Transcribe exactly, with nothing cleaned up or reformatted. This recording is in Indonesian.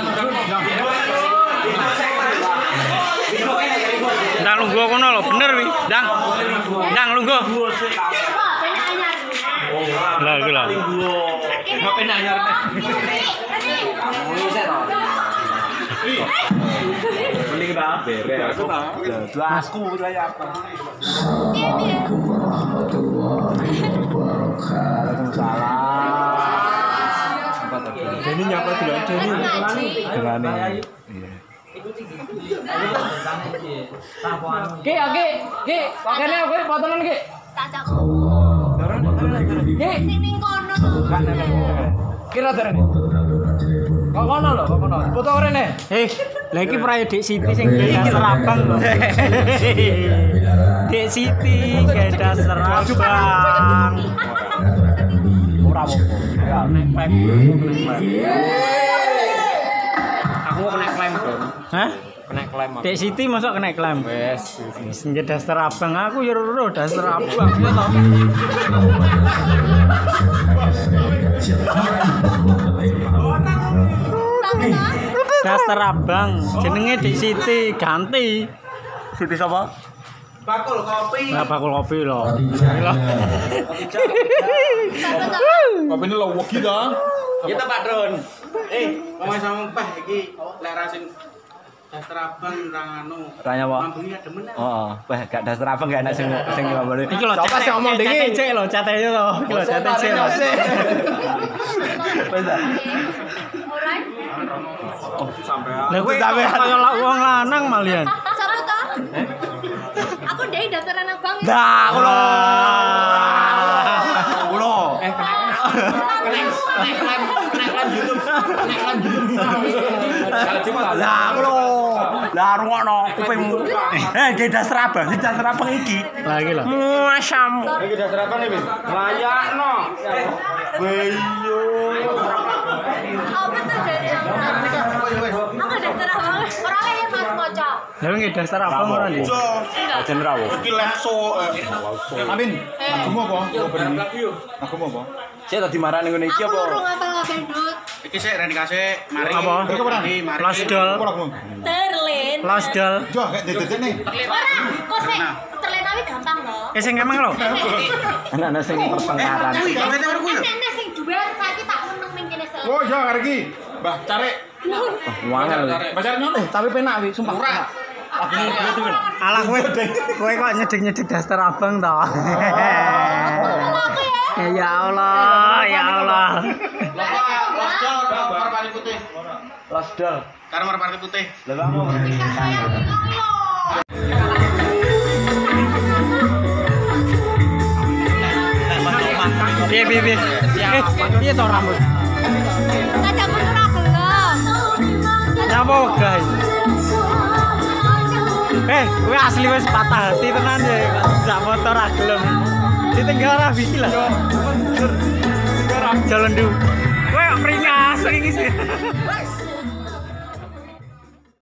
Ndang lungguh kono lho, bener wi. Ndang. Ndang lungguh. Lah iku lho. Ngopi anyar. Mending ta beres. Aku ta. Dua aku wilayah apa? Assalamualaikum warahmatullahi wabarakatuh. Waalaikumsalam. Deni nyapa dulu Deni. Delane. Iya. Ki, oke, ki, pakene oke potongan ki. Tak cak. Ki, Sini kono. kira derene. Kok kono lho, kok kono. Foto rene. Eh, lha iki prayo Dik Siti sing dasar abang lho. Dik Siti dasar abang. Ora apa-apa. Ya nek klaim. Aku mau kena klaim, Bro. Hah? Kena klaim aku. Dik Siti mosok kena klaim. Wes. Sing dasar abang aku ya ro dasar abang ya to. Dasar abang jenenge Dik Siti ganti. Siti sapa? Bakul kopi. Lah bakul kopi lho. Kopi ini lo wegi dong. Kita Pak Dron. Eh, ngomong sama Mbah iki lek sing dasar abang nang anu. Tanya apa? Mambungi demen. Oh, wah gak dasar abang gak enak sing sing ngomong. Iki lho Coba sing ngomong dingin. dingin. Cek lho, catene lho. Iki lho catene lho. Wes. Lah kowe kaya wong lanang malian. Siapa toh? Aku ndek daftaran abang. Dah, kulo. Kulo. Eh, Lah, kulo. Lah rungokno kupingmu. Eh, ge dasar abang, ge dasar abang iki. Lah iki lho. Muasamu. Iki dasar apa nih, Bin? Layakno. Beyo. Apa tuh dari aku daftar abang. Orangnya ya Mas Moco. Lah iki dasar abang ora nih. Ajen rawo. Iki lekso. Amin. Aku mau apa? Aku mau apa? Saya tadi marane ngene iki Aku apa? urung apal gendut. Iki sik rene kasih mari. Apa? Mari, mari. Plasdol. Terlen. Plasdol. Jo, kayak dedek nih. Ora, kok sih terlen awi gampang loh. Eh sing emang lho. Anak-anak sing pertengkaran. Kuwi, kawete karo kuwi lho. Nek sing duel saiki tak meneng ning kene sel. Oh, iya arek iki. Mbah, cari. Wangen. Mbah cari nyono. Tapi penak wi, sumpah. Ora. Alah kowe kowe kok nyedek-nyedek dasar abang to. Aku ya. Eh, ya Allah, ya Allah. Plasdol, karo pari putih. Plasdol. Karo pari putih. Lah kamu. Singkat saya bilang loh. Piye piye piye. Eh, piye to rambut? Kadang pun ora gelem. Nyapa wegah? Eh, kowe asli wis patah hati tenan ya. Jak foto ra gelem. Ditinggal ra biji lah. Tinggal ra jalan du. Kowe pringas iki sih.